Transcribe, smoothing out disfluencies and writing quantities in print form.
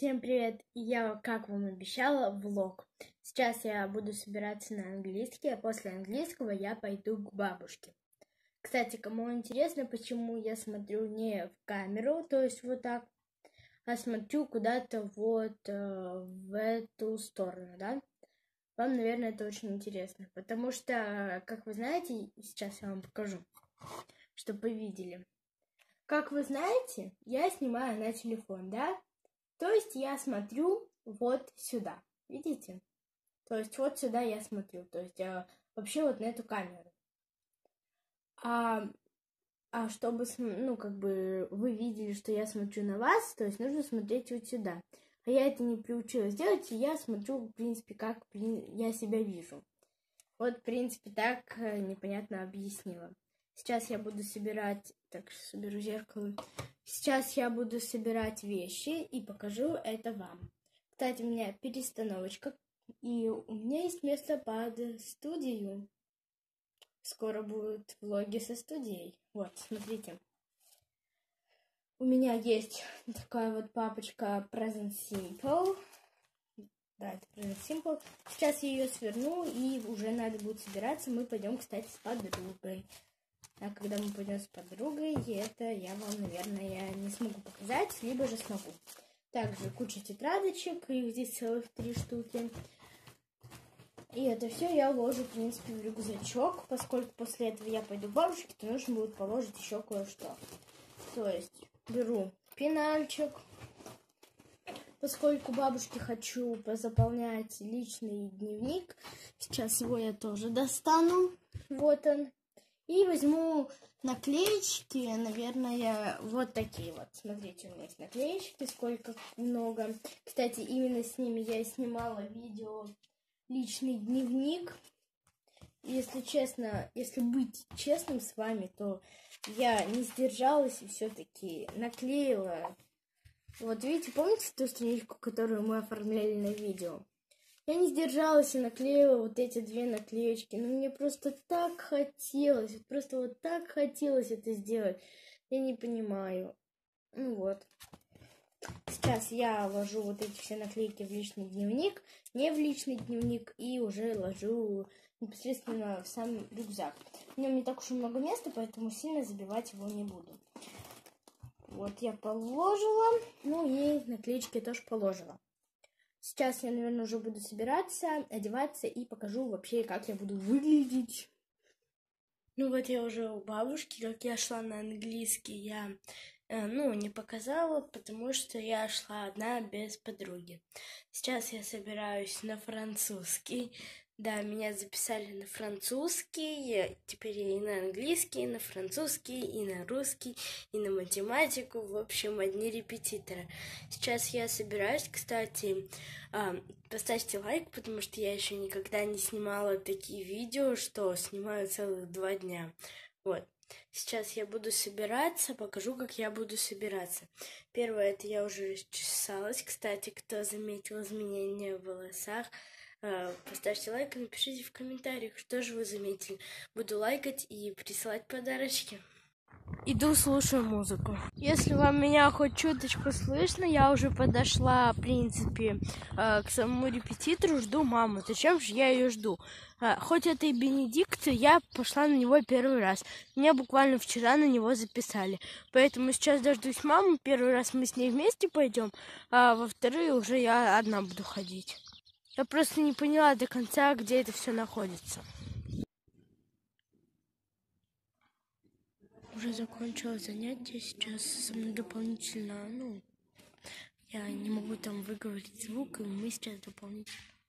Всем привет! Я, как вам обещала, влог. Сейчас я буду собираться на английский, а после английского я пойду к бабушке. Кстати, кому интересно, почему я смотрю не в камеру, то есть вот так, а смотрю куда-то вот в эту сторону, да? Вам, наверное, это очень интересно, потому что, как вы знаете, сейчас я вам покажу, чтобы вы видели. Как вы знаете, я снимаю на телефон, да? То есть я смотрю вот сюда, видите? То есть вот сюда я смотрю, то есть вообще вот на эту камеру. А чтобы, ну, как бы вы видели, что я смотрю на вас, то есть нужно смотреть вот сюда. А я это не приучилась делать, и я смотрю, в принципе, как я себя вижу. Вот, в принципе, так непонятно объяснила. Сейчас я буду собирать... Так, соберу зеркало. Сейчас я буду собирать вещи и покажу это вам. Кстати, у меня перестановочка, и у меня есть место под студию. Скоро будут влоги со студией. Вот, смотрите. У меня есть такая вот папочка Present Simple. Да, это Present Simple. Сейчас я ее сверну, и уже надо будет собираться. Мы пойдем, кстати, с подругой. А когда мы пойдем с подругой, это я вам, наверное, не смогу показать, либо же смогу. Также куча тетрадочек, их здесь целых 3 штуки. И это все я ложу, в принципе, в рюкзачок, поскольку после этого я пойду к бабушке, то нужно будет положить еще кое-что. То есть беру пенальчик, поскольку бабушке хочу позаполнять личный дневник. Сейчас его я тоже достану. Вот он. И возьму наклеечки, наверное, вот такие вот. Смотрите, у меня есть наклеечки, сколько много. Кстати, именно с ними я снимала видео «Личный дневник». Если честно, если быть честным с вами, то я не сдержалась и все-таки наклеила. Вот видите, помните ту страничку, которую мы оформляли на видео? Я не сдержалась и наклеила вот эти 2 наклеечки. Но мне просто так хотелось, просто вот так хотелось это сделать. Я не понимаю. Ну вот. Сейчас я ложу вот эти все наклейки в личный дневник, не в личный дневник, и уже ложу непосредственно в сам рюкзак. В нем не так уж и много места, поэтому сильно забивать его не буду. Вот я положила, ну и наклеечки тоже положила. Сейчас я, наверное, уже буду собираться, одеваться и покажу вообще, как я буду выглядеть. Ну вот я уже у бабушки, как я шла на английский, я, не показала, потому что я шла одна без подруги. Сейчас я собираюсь на французский. Да, меня записали на французский, теперь я и на английский, и на французский, и на русский, и на математику. В общем, одни репетиторы. Сейчас я собираюсь, кстати, поставьте лайк, потому что я еще никогда не снимала такие видео, что снимаю целых 2 дня. Вот. Сейчас я буду собираться, покажу, как я буду собираться. Первое, это я уже расчесалась. Кстати, кто заметил изменения в волосах, поставьте лайк и напишите в комментариях, что же вы заметили. Буду лайкать и присылать подарочки. Иду, слушаю музыку. Если вам меня хоть чуточку слышно, я уже подошла, в принципе, к самому репетитору, жду маму. Зачем же я ее жду? Хоть это и Бенедикт, я пошла на него первый раз. Меня буквально вчера на него записали. Поэтому сейчас дождусь маму. Первый раз мы с ней вместе пойдем, а во вторые уже я одна буду ходить. Я просто не поняла до конца, где это все находится. Уже закончила занятие, сейчас со мной дополнительно, я не могу там выговорить звук, и мы сейчас дополнительно